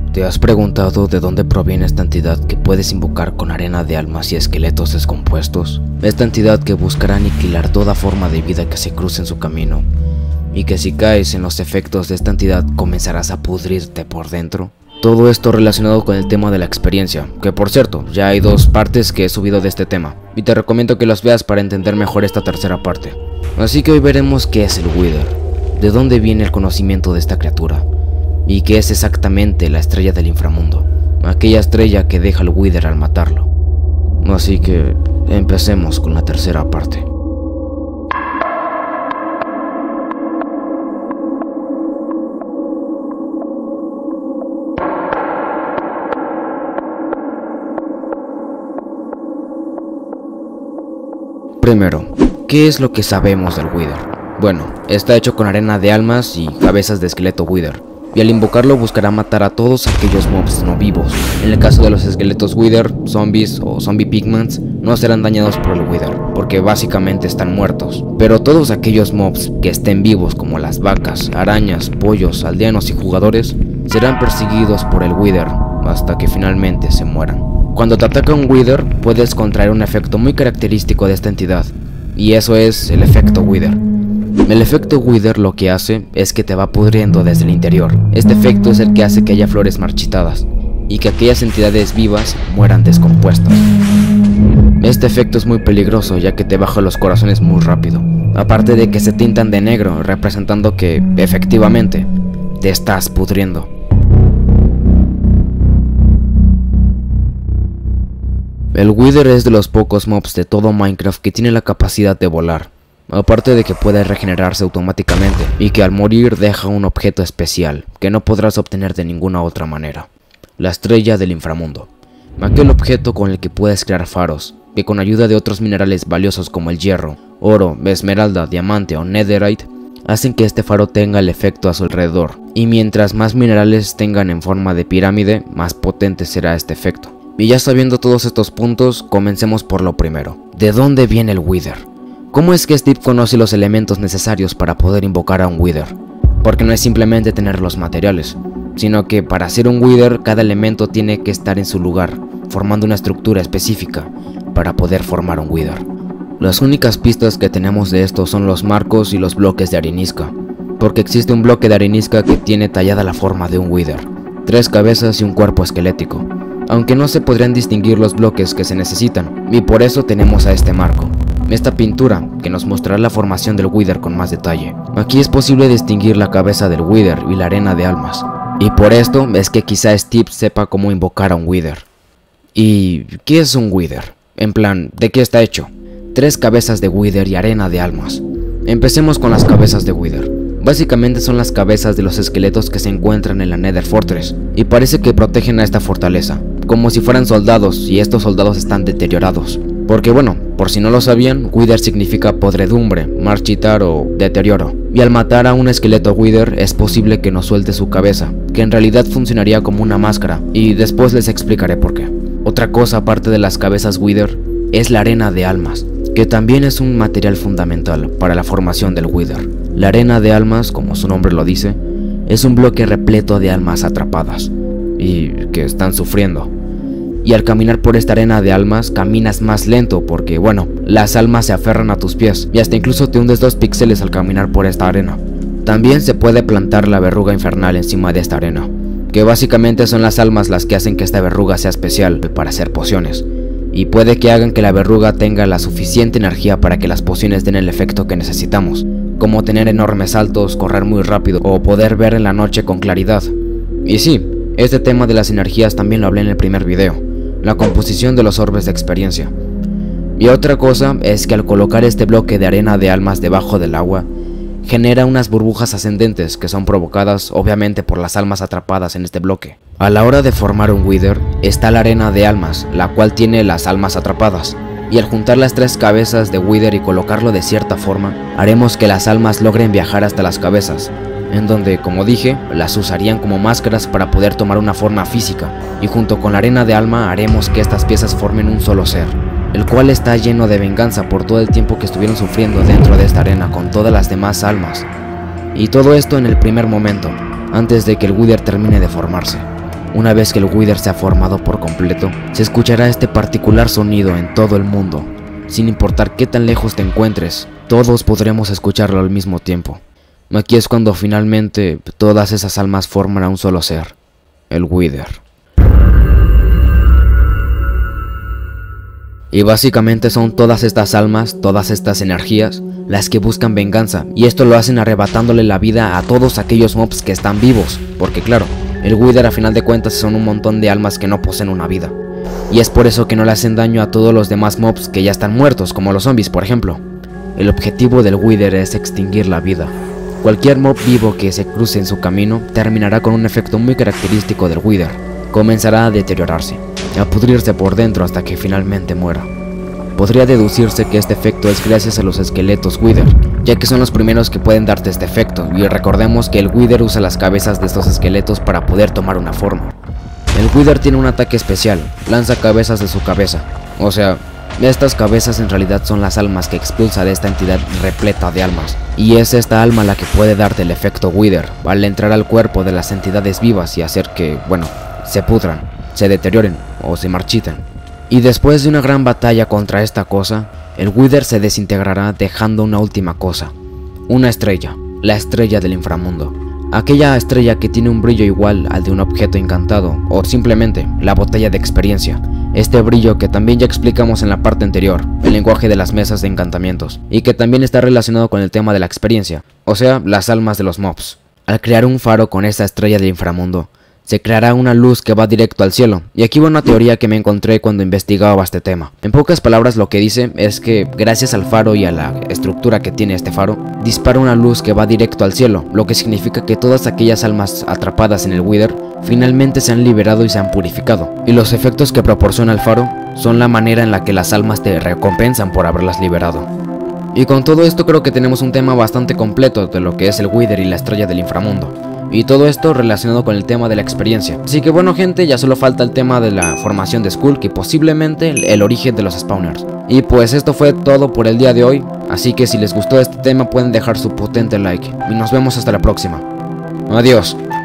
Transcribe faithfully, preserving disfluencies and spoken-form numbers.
¿Te has preguntado de dónde proviene esta entidad que puedes invocar con arena de almas y esqueletos descompuestos? Esta entidad que buscará aniquilar toda forma de vida que se cruce en su camino, y que si caes en los efectos de esta entidad comenzarás a pudrirte por dentro. Todo esto relacionado con el tema de la experiencia, que por cierto, ya hay dos partes que he subido de este tema, y te recomiendo que los veas para entender mejor esta tercera parte. Así que hoy veremos qué es el Wither, de dónde viene el conocimiento de esta criatura, y qué es exactamente la estrella del inframundo, aquella estrella que deja al Wither al matarlo. Así que empecemos con la tercera parte. Primero, ¿qué es lo que sabemos del Wither? Bueno, está hecho con arena de almas y cabezas de esqueleto Wither, y al invocarlo buscará matar a todos aquellos mobs no vivos. En el caso de los esqueletos Wither, zombies o zombie pigments no serán dañados por el Wither, porque básicamente están muertos. Pero todos aquellos mobs que estén vivos, como las vacas, arañas, pollos, aldeanos y jugadores, serán perseguidos por el Wither hasta que finalmente se mueran. Cuando te ataca un Wither, puedes contraer un efecto muy característico de esta entidad, y eso es el efecto Wither. El efecto Wither lo que hace es que te va pudriendo desde el interior. Este efecto es el que hace que haya flores marchitadas, y que aquellas entidades vivas mueran descompuestas. Este efecto es muy peligroso ya que te baja los corazones muy rápido, aparte de que se tintan de negro, representando que, efectivamente, te estás pudriendo. El Wither es de los pocos mobs de todo Minecraft que tiene la capacidad de volar, aparte de que puede regenerarse automáticamente y que al morir deja un objeto especial que no podrás obtener de ninguna otra manera: la estrella del inframundo, aquel objeto con el que puedes crear faros, que con ayuda de otros minerales valiosos como el hierro, oro, esmeralda, diamante o netherite, hacen que este faro tenga el efecto a su alrededor, y mientras más minerales tengan en forma de pirámide, más potente será este efecto. Y ya sabiendo todos estos puntos, comencemos por lo primero. ¿De dónde viene el Wither? ¿Cómo es que Steve conoce los elementos necesarios para poder invocar a un Wither? Porque no es simplemente tener los materiales, sino que para hacer un Wither cada elemento tiene que estar en su lugar, formando una estructura específica para poder formar un Wither. Las únicas pistas que tenemos de esto son los marcos y los bloques de arenisca, porque existe un bloque de arenisca que tiene tallada la forma de un Wither, tres cabezas y un cuerpo esquelético, aunque no se podrían distinguir los bloques que se necesitan, y por eso tenemos a este marco, esta pintura que nos mostrará la formación del Wither con más detalle. Aquí es posible distinguir la cabeza del Wither y la arena de almas, y por esto es que quizá Steve sepa cómo invocar a un Wither. ¿Y qué es un Wither? En plan, ¿de qué está hecho? Tres cabezas de Wither y arena de almas. Empecemos con las cabezas de Wither. Básicamente son las cabezas de los esqueletos que se encuentran en la Nether Fortress, y parece que protegen a esta fortaleza, como si fueran soldados, y estos soldados están deteriorados. Porque bueno, por si no lo sabían, Wither significa podredumbre, marchitar o deterioro. Y al matar a un esqueleto Wither es posible que nos suelte su cabeza, que en realidad funcionaría como una máscara, y después les explicaré por qué. Otra cosa aparte de las cabezas Wither es la arena de almas, que también es un material fundamental para la formación del Wither. La arena de almas, como su nombre lo dice, es un bloque repleto de almas atrapadas y que están sufriendo. Y al caminar por esta arena de almas caminas más lento porque, bueno, las almas se aferran a tus pies y hasta incluso te hundes dos píxeles al caminar por esta arena. También se puede plantar la verruga infernal encima de esta arena, que básicamente son las almas las que hacen que esta verruga sea especial para hacer pociones, y puede que hagan que la verruga tenga la suficiente energía para que las pociones den el efecto que necesitamos, como tener enormes saltos, correr muy rápido o poder ver en la noche con claridad. Y sí, este tema de las energías también lo hablé en el primer video, la composición de los orbes de experiencia. Y otra cosa es que al colocar este bloque de arena de almas debajo del agua, genera unas burbujas ascendentes que son provocadas obviamente por las almas atrapadas en este bloque. A la hora de formar un Wither está la arena de almas, la cual tiene las almas atrapadas, y al juntar las tres cabezas de Wither y colocarlo de cierta forma, haremos que las almas logren viajar hasta las cabezas, en donde, como dije, las usarían como máscaras para poder tomar una forma física, y junto con la arena de alma haremos que estas piezas formen un solo ser, el cual está lleno de venganza por todo el tiempo que estuvieron sufriendo dentro de esta arena con todas las demás almas. Y todo esto en el primer momento, antes de que el Wither termine de formarse. Una vez que el Wither se ha formado por completo, se escuchará este particular sonido en todo el mundo. Sin importar qué tan lejos te encuentres, todos podremos escucharlo al mismo tiempo. Aquí es cuando finalmente todas esas almas forman a un solo ser, el Wither. Y básicamente son todas estas almas, todas estas energías, las que buscan venganza, y esto lo hacen arrebatándole la vida a todos aquellos mobs que están vivos, porque claro, el Wither a final de cuentas son un montón de almas que no poseen una vida. Y es por eso que no le hacen daño a todos los demás mobs que ya están muertos, como los zombies por ejemplo. El objetivo del Wither es extinguir la vida. Cualquier mob vivo que se cruce en su camino terminará con un efecto muy característico del Wither. Comenzará a deteriorarse, a pudrirse por dentro hasta que finalmente muera. Podría deducirse que este efecto es gracias a los esqueletos Wither, ya que son los primeros que pueden darte este efecto, y recordemos que el Wither usa las cabezas de estos esqueletos para poder tomar una forma. El Wither tiene un ataque especial, lanza cabezas de su cabeza, o sea, estas cabezas en realidad son las almas que expulsa de esta entidad repleta de almas, y es esta alma la que puede darte el efecto Wither, al entrar al cuerpo de las entidades vivas y hacer que, bueno, se pudran, se deterioren o se marchiten. Y después de una gran batalla contra esta cosa, el Wither se desintegrará dejando una última cosa, una estrella, la estrella del inframundo. Aquella estrella que tiene un brillo igual al de un objeto encantado, o simplemente la botella de experiencia. Este brillo que también ya explicamos en la parte anterior, el lenguaje de las mesas de encantamientos, y que también está relacionado con el tema de la experiencia, o sea, las almas de los mobs. Al crear un faro con esta estrella del inframundo, se creará una luz que va directo al cielo, y aquí va una teoría que me encontré cuando investigaba este tema. En pocas palabras lo que dice es que gracias al faro y a la estructura que tiene este faro, dispara una luz que va directo al cielo, lo que significa que todas aquellas almas atrapadas en el Wither finalmente se han liberado y se han purificado, y los efectos que proporciona el faro son la manera en la que las almas te recompensan por haberlas liberado. Y con todo esto creo que tenemos un tema bastante completo de lo que es el Wither y la estrella del inframundo. Y todo esto relacionado con el tema de la experiencia. Así que bueno gente, ya solo falta el tema de la formación de Skull y posiblemente el origen de los spawners. Y pues esto fue todo por el día de hoy. Así que si les gustó este tema pueden dejar su potente like. Y nos vemos hasta la próxima. Adiós.